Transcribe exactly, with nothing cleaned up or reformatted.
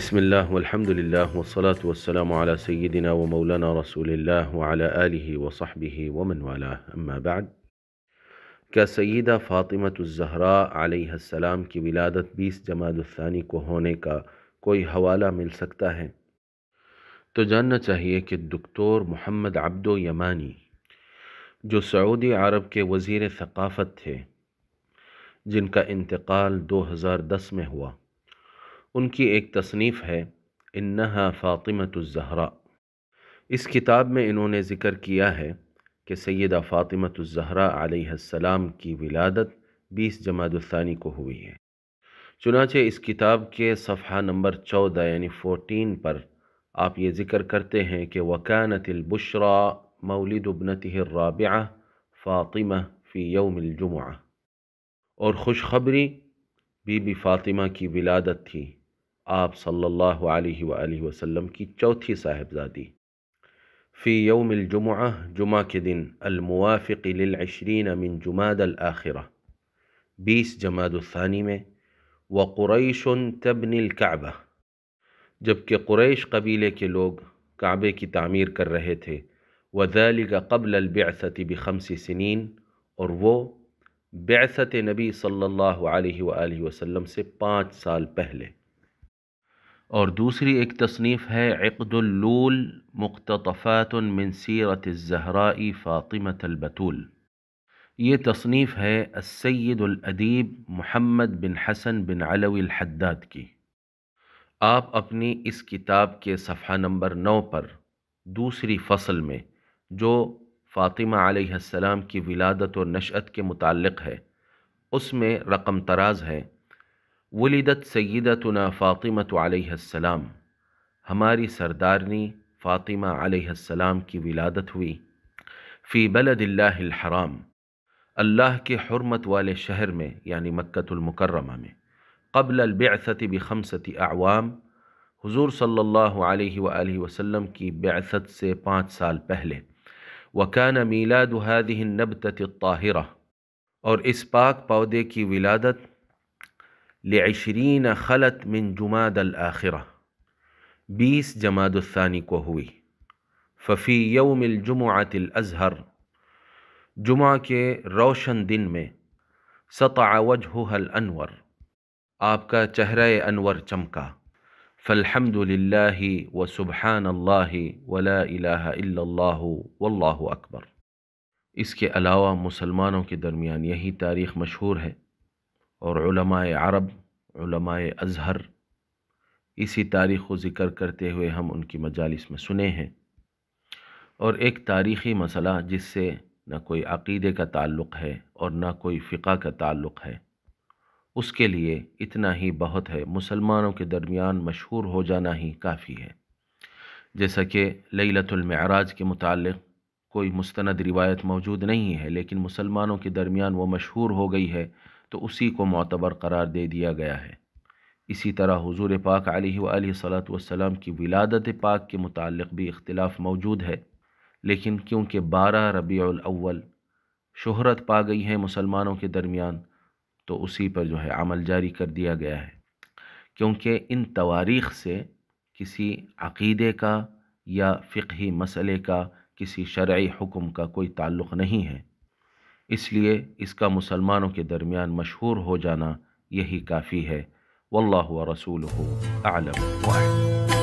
بسم اللہ والحمد للہ والصلاة والسلام علی سیدنا و مولانا رسول اللہ وعلی آلہ وصحبہ ومن والہ، اما بعد۔ کیا سیدہ فاطمہ الزہراء علیہ السلام کی ولادت بیس جمادی الثانی کو ہونے کا کوئی حوالہ مل سکتا ہے؟ تو جاننا چاہیے کہ دکتور محمد عبدو یمانی، جو سعودی عرب کے وزیر ثقافت تھے، جن کا انتقال دو ہزار دس میں ہوا، ان کی ایک تصنیف ہے انہا فاطمۃ الزہراء۔ اس کتاب میں انہوں نے ذکر کیا ہے کہ سیدہ فاطمۃ الزہراء علیہ السلام کی ولادت بیس جمادی الثانی کو ہوئی ہے۔ چنانچہ اس کتاب کے صفحہ نمبر چودہ یعنی فورٹین پر آپ یہ ذکر کرتے ہیں کہ وَكَانَتِ الْبُشْرَى مَوْلِدُ ابْنَتِهِ الرَّابِعَةِ فاطمہ فی یوم الجمعہ، اور خوشخبری بی بی فاطمہ کی ولادت تھی، آپ صلی اللہ علیہ وآلہ وسلم کی چوتھی صاحبزادی، فی یوم الجمعہ، جمعہ کے دن، الموافق للعشرین من جمادی الآخرہ، بیس جمادی الثانی میں، وقریش تبنی الکعبہ، جبکہ قریش قبیلے کے لوگ کعبے کی تعمیر کر رہے تھے، وذالک قبل البعثۃ بخمس سنین، اور وہ بعثت نبی صلی اللہ علیہ وآلہ وسلم سے پانچ سال پہلے۔ اور دوسری ایک تصنیف ہے عقد اللول مقتطفات من سیرت الزہراء فاطمۃ البتول۔ یہ تصنیف ہے السید الادیب محمد بن حسن بن علوی الحداد کی۔ آپ اپنی اس کتاب کے صفحہ نمبر نو پر دوسری فصل میں، جو فاطمہ علیہ السلام کی ولادت و نشأت کے متعلق ہے، اس میں رقم طراز ہے ولدت سیدتنا فاطمۃ علیہ السلام، ہماری سردارنی فاطمہ علیہ السلام کی ولادت ہوئی، فی بلد اللہ الحرام، اللہ کے حرمت والے شہر میں یعنی مکۃ المکرمہ میں، قبل البعثۃ بخمسۃ اعوام، حضور صلی اللہ علیہ وآلہ وسلم کی بعثت سے پانچ سال پہلے، وکان میلاد هذه النبتۃ الطاہرہ، اور اس پاک پودے کی ولادت لعشرین خلت من جماد الآخرہ، بیس جمادی الثانی کو ہوئی، ففی یوم الجمعۃ الازہر، جمعہ کے روشن دن میں، سطع وجہها الانور، آپ کا چہرہ انور چمکا، فالحمد للہ وسبحان اللہ ولا الہ الا اللہ واللہ اکبر۔ اس کے علاوہ مسلمانوں کے درمیان یہی تاریخ مشہور ہے، اور علماء عرب، علماء ازہر اسی تاریخ کو ذکر کرتے ہوئے ہم ان کی مجالس میں سنے ہیں۔ اور ایک تاریخی مسئلہ جس سے نہ کوئی عقیدے کا تعلق ہے اور نہ کوئی فقہ کا تعلق ہے، اس کے لیے اتنا ہی بہت ہے، مسلمانوں کے درمیان مشہور ہو جانا ہی کافی ہے۔ جیسا کہ لیلۃ المعراج کے متعلق کوئی مستند روایت موجود نہیں ہے، لیکن مسلمانوں کے درمیان وہ مشہور ہو گئی ہے تو اسی کو معتبر قرار دے دیا گیا ہے۔ اسی طرح حضور پاک علیہ وآلہ صلاۃ والسلام کی ولادت پاک کے متعلق بھی اختلاف موجود ہے، لیکن کیونکہ بارہ ربیع الاول شہرت پا گئی ہے مسلمانوں کے درمیان، تو اسی پر جو ہے عمل جاری کر دیا گیا ہے، کیونکہ ان تواریخ سے کسی عقیدے کا یا فقہی مسئلے کا، کسی شرعی حکم کا کوئی تعلق نہیں ہے، اس لیے اس کا مسلمانوں کے درمیان مشہور ہو جانا یہی کافی ہے۔ واللہ ورسولہ اعلم واعلم۔